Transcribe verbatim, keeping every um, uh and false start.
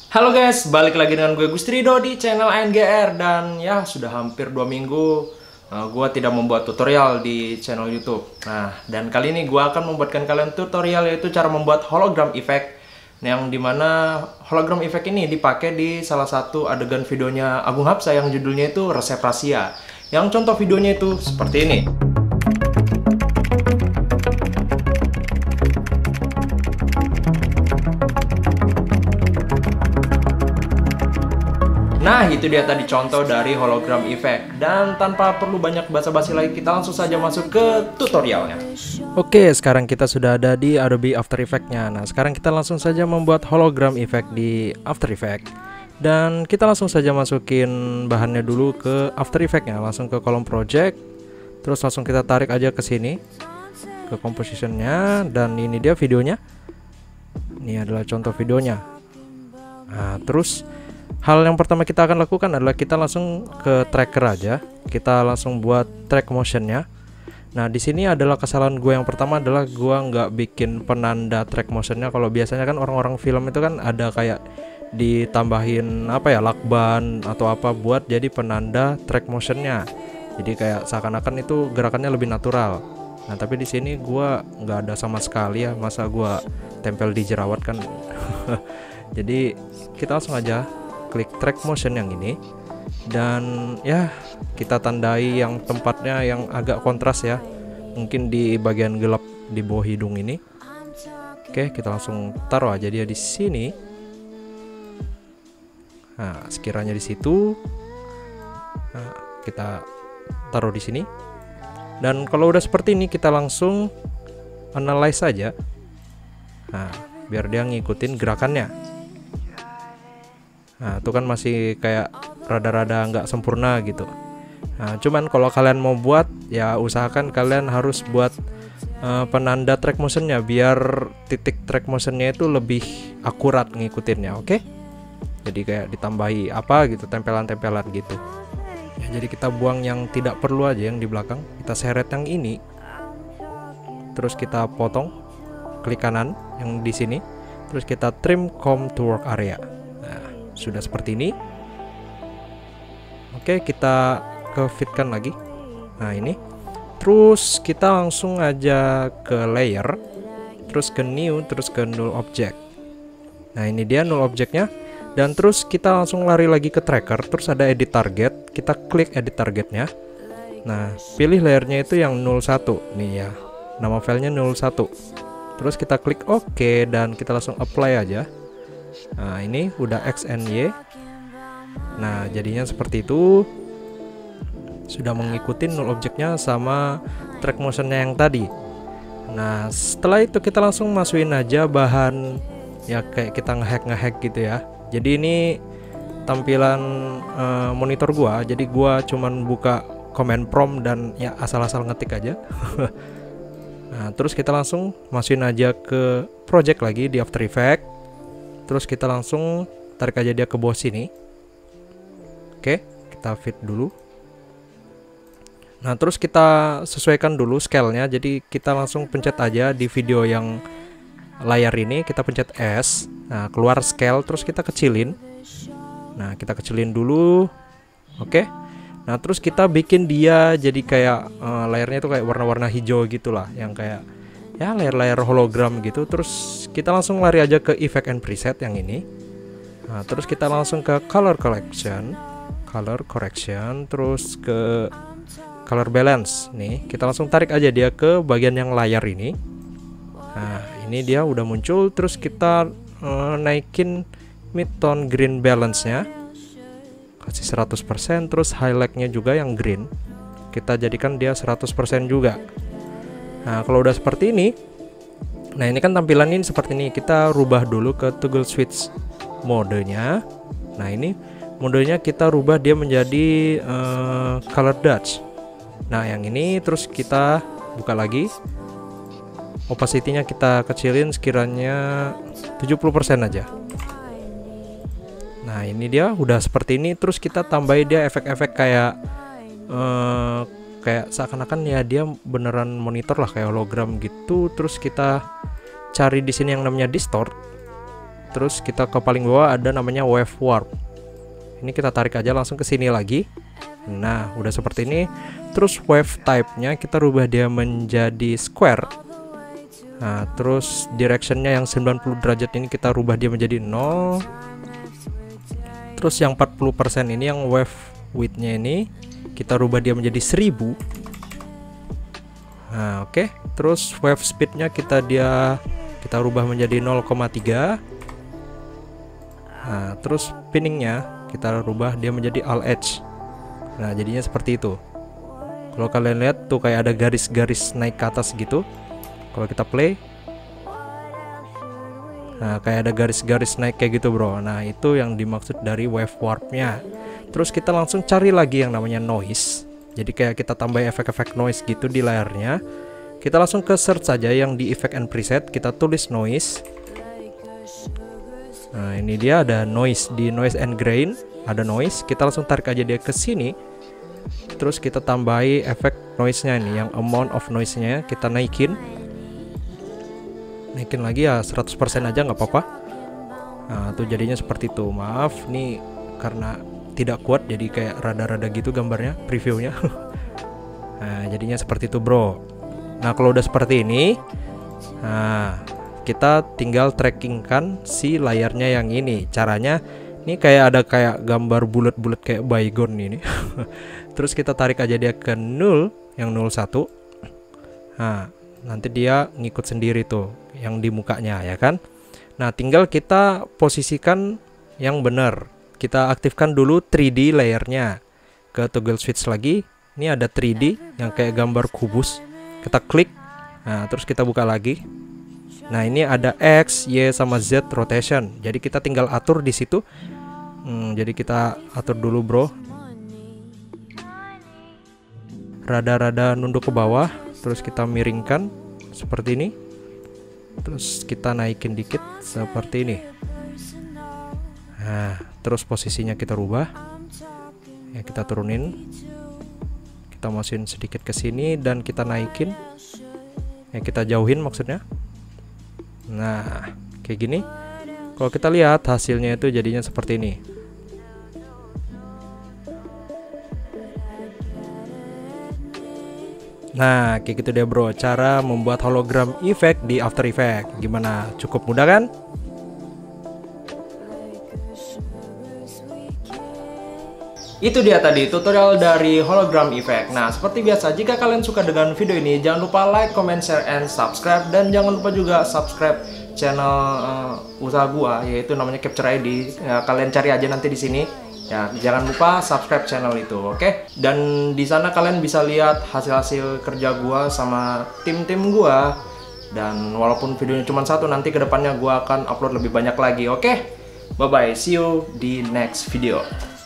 Halo guys, balik lagi dengan gue Gustrido di channel A N G R. Dan ya sudah hampir dua minggu uh, gue tidak membuat tutorial di channel YouTube. Nah, dan kali ini gue akan membuatkan kalian tutorial, yaitu cara membuat hologram effect, yang dimana hologram effect ini dipakai di salah satu adegan videonya Agung Hapsa yang judulnya itu Resep Rahasia. Yang contoh videonya itu seperti ini. Nah, itu dia tadi contoh dari hologram effect. Dan tanpa perlu banyak basa-basi lagi, kita langsung saja masuk ke tutorialnya. Oke, sekarang kita sudah ada di Adobe After Effects-nya. Nah, sekarang kita langsung saja membuat hologram effect di After Effects. Dan kita langsung saja masukin bahannya dulu ke After Effects-nya, langsung ke kolom project. Terus langsung kita tarik aja ke sini, ke composition-nya. Dan ini dia videonya. Ini adalah contoh videonya. Nah, terus hal yang pertama kita akan lakukan adalah kita langsung ke tracker aja. Kita langsung buat track motionnya. Nah, di sini adalah kesalahan gue yang pertama adalah gue nggak bikin penanda track motionnya. Kalau biasanya kan orang-orang film itu kan ada kayak ditambahin apa ya, lakban atau apa buat jadi penanda track motionnya. Jadi kayak seakan-akan itu gerakannya lebih natural. Nah, tapi di sini gue nggak ada sama sekali ya. Masa gue tempel di jerawat kan? Jadi kita langsung aja klik track motion yang ini, dan ya kita tandai yang tempatnya yang agak kontras ya, mungkin di bagian gelap di bawah hidung ini. Oke, kita langsung taruh aja dia di sini. Nah, sekiranya di situ, nah, kita taruh di sini. Dan kalau udah seperti ini, kita langsung analyze saja. Nah, biar dia ngikutin gerakannya. Nah, itu kan masih kayak rada-rada nggak sempurna gitu. Nah, cuman kalau kalian mau buat, ya usahakan kalian harus buat uh, penanda track motionnya, biar titik track motionnya itu lebih akurat ngikutinnya, oke? Jadi kayak ditambahi apa gitu, tempelan-tempelan gitu. Ya, jadi kita buang yang tidak perlu aja yang di belakang. Kita seret yang ini, terus kita potong, klik kanan yang di sini, terus kita trim comb to work area. Sudah seperti ini. Oke, kita ke fitkan lagi. Nah, ini. Terus kita langsung aja ke layer, terus ke new, terus ke null object. Nah, ini dia null objectnya. Dan terus kita langsung lari lagi ke tracker, terus ada edit target. Kita klik edit targetnya. Nah, pilih layernya itu yang nol satu nih ya, nama filenya nol satu. Terus kita klik OK, dan kita langsung apply aja. Nah, ini udah X N Y. Nah, jadinya seperti itu. Sudah mengikuti null objeknya sama track motionnya yang tadi. Nah, setelah itu kita langsung masukin aja bahan, ya kayak kita ngehack ngehack gitu ya. Jadi ini tampilan uh, monitor gua. Jadi gua cuman buka command prompt dan ya asal-asal ngetik aja. Nah, terus kita langsung masukin aja ke project lagi di After Effects. Terus kita langsung tarik aja dia ke bawah sini. Oke, kita fit dulu. Nah, terus kita sesuaikan dulu scale-nya. Jadi kita langsung pencet aja di video yang layar ini, kita pencet S. Nah, keluar scale, terus kita kecilin. Nah, kita kecilin dulu. Oke. Nah, terus kita bikin dia jadi kayak uh, layarnya itu kayak warna-warna hijau gitulah, yang kayak ya layar-layar hologram gitu. Terus kita langsung lari aja ke effect and preset yang ini. Nah, terus kita langsung ke color correction, color correction, terus ke color balance. Nih, kita langsung tarik aja dia ke bagian yang layar ini. Nah, ini dia udah muncul. Terus kita uh, naikin mid-tone green balance-nya, kasih seratus persen. Terus highlight-nya juga yang green, kita jadikan dia seratus persen juga. Nah, kalau udah seperti ini, nah ini kan tampilan ini seperti ini. Kita rubah dulu ke toggle switch modenya. Nah, ini modenya kita rubah dia menjadi uh, color dodge. Nah, yang ini terus kita buka lagi. Opacity-nya kita kecilin sekiranya tujuh puluh persen aja. Nah, ini dia udah seperti ini. Terus kita tambahin dia efek-efek kayak uh, kayak seakan-akan ya dia beneran monitor lah, kayak hologram gitu. Terus kita cari di sini yang namanya distort. terus kita ke paling bawah ada namanya wave warp. Ini kita tarik aja langsung ke sini lagi. Nah, udah seperti ini. Terus wave type-nya kita rubah dia menjadi square. Nah, terus direction-nya yang sembilan puluh derajat ini kita rubah dia menjadi nol. Terus yang empat puluh persen ini yang wave width-nya ini kita rubah dia menjadi seribu. Nah, oke. Okay. Terus wave speed-nya kita dia kita rubah menjadi nol koma tiga. Nah, terus pinning-nya kita rubah dia menjadi all edge. Nah, jadinya seperti itu. Kalau kalian lihat tuh kayak ada garis-garis naik ke atas gitu. Kalau kita play, nah kayak ada garis-garis naik kayak gitu bro. Nah, itu yang dimaksud dari wave warp-nya. Terus kita langsung cari lagi yang namanya noise. Jadi kayak kita tambah efek-efek noise gitu di layarnya. Kita langsung ke search saja yang di effect and preset, kita tulis noise. Nah, ini dia ada noise di noise and grain, ada noise. Kita langsung tarik aja dia ke sini. Terus kita tambahi efek noise-nya ini, yang amount of noise-nya kita naikin. Naikin lagi ya seratus persen aja nggak apa-apa. Nah, tuh jadinya seperti itu. Maaf nih karena tidak kuat jadi kayak rada-rada gitu gambarnya, previewnya. Nah, jadinya seperti itu bro. Nah, kalau udah seperti ini, nah kita tinggal trackingkan si layarnya yang ini. Caranya ini kayak ada kayak gambar bulat-bulat kayak baygon ini. Terus kita tarik aja dia ke nol, yang nol satu. Nah, nanti dia ngikut sendiri tuh yang di mukanya ya kan. Nah, tinggal kita posisikan yang benar. Kita aktifkan dulu tiga D layernya. Ke toggle switch lagi. Ini ada tiga D yang kayak gambar kubus. Kita klik. Nah, terus kita buka lagi. Nah, ini ada X, Y sama Z rotation. Jadi kita tinggal atur di situ. Hmm, jadi kita atur dulu, bro. Rada-rada nunduk ke bawah, terus kita miringkan seperti ini. Terus kita naikin dikit seperti ini. Nah, terus posisinya kita rubah. Ya, kita turunin. Kita masukin sedikit ke sini dan kita naikin. Ya, kita jauhin maksudnya. Nah, kayak gini. Kalau kita lihat hasilnya itu jadinya seperti ini. Nah, kayak gitu deh bro, cara membuat hologram effect di After Effects. Gimana? Cukup mudah kan? Itu dia tadi tutorial dari hologram effect. Nah, seperti biasa, jika kalian suka dengan video ini, jangan lupa like, comment, share, and subscribe. Dan jangan lupa juga subscribe channel uh, usaha gua, yaitu namanya Capture I D. Ya, kalian cari aja nanti di sini. Ya, jangan lupa subscribe channel itu, oke? Okay? Dan di sana kalian bisa lihat hasil-hasil kerja gua sama tim-tim gua. Dan walaupun videonya cuma satu, nanti kedepannya gua akan upload lebih banyak lagi, oke? Okay? Bye-bye, see you di next video.